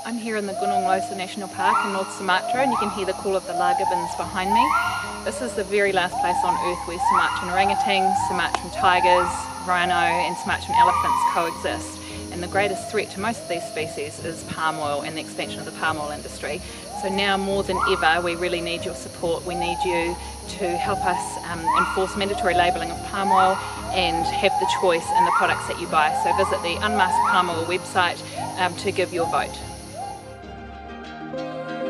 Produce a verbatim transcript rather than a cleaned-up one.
I'm here in the Gunung Leuser National Park in North Sumatra, and you can hear the call of the largabins behind me. This is the very last place on earth where Sumatran orangutans, Sumatran tigers, rhino and Sumatran elephants coexist. And the greatest threat to most of these species is palm oil and the expansion of the palm oil industry. So now more than ever we really need your support. We need you to help us um, enforce mandatory labelling of palm oil and have the choice in the products that you buy. So visit the Unmask Palm Oil website um, to give your vote.